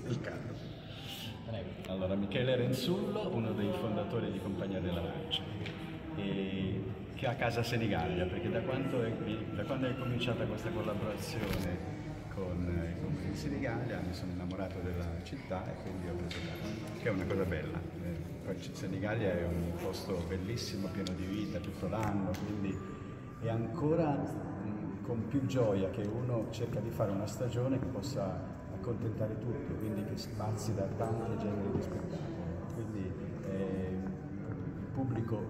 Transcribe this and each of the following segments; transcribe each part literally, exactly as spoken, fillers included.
il caldo. Allora, Michele Renzullo, uno dei fondatori di Compagnia della Lancia, e che ha casa a Senigallia, perché da quando è, da quando è cominciata questa collaborazione con il Comune di Senigallia mi sono innamorato della città e quindi ho preso casa, che è una cosa bella. Eh, poi Senigallia è un posto bellissimo, pieno di vita tutto l'anno, quindi è ancora mh, con più gioia che uno cerca di fare una stagione che possa accontentare tutti, quindi che spazi da tanti generi di spettacoli. Quindi eh, il pubblico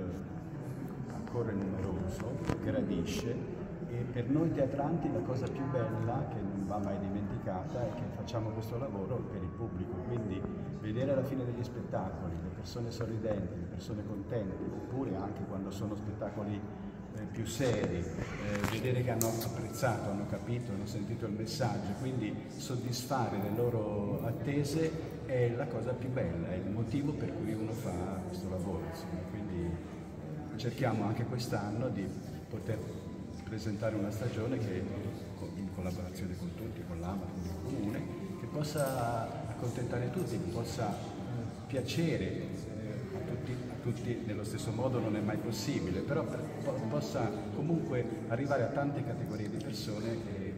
eh, ancora numeroso, gradisce, e per noi teatranti la cosa più bella, che non va mai dimenticata, è che facciamo questo lavoro per il pubblico, quindi vedere alla fine degli spettacoli le persone sorridenti, le persone contente, oppure anche quando sono spettacoli eh, più seri, eh, vedere che hanno apprezzato, hanno capito, hanno sentito il messaggio, quindi soddisfare le loro attese è la cosa più bella, è il motivo per cui uno fa questo lavoro, insomma. Quindi cerchiamo anche quest'anno di poter presentare una stagione che, in collaborazione con tutti, con l'A M A, con il Comune, che possa accontentare tutti, che possa piacere eh, a, tutti, a tutti nello stesso modo, non è mai possibile, però per, po possa comunque arrivare a tante categorie di persone e,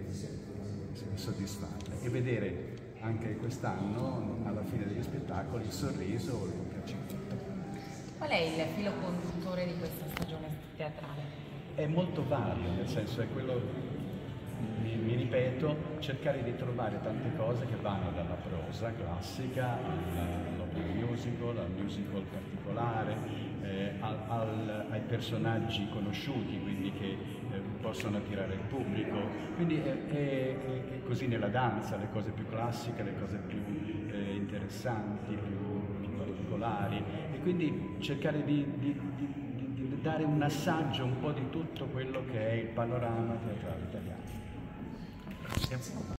e soddisfarle, e vedere anche quest'anno, alla fine degli spettacoli, il sorriso o il compiacimento. Qual è il filo conduttore di questa stagione teatrale? È molto vario, nel senso è quello, mi, mi ripeto, cercare di trovare tante cose che vanno dalla prosa classica all'opera musical, al musical particolare, eh, al, al, ai personaggi conosciuti, quindi che eh, possono attirare il pubblico. Quindi è, è, è così nella danza, le cose più classiche, le cose più eh, interessanti, più, più particolari, e quindi cercare di, di, di dare un assaggio un po' di tutto quello che è il panorama teatrale italiano. Grazie.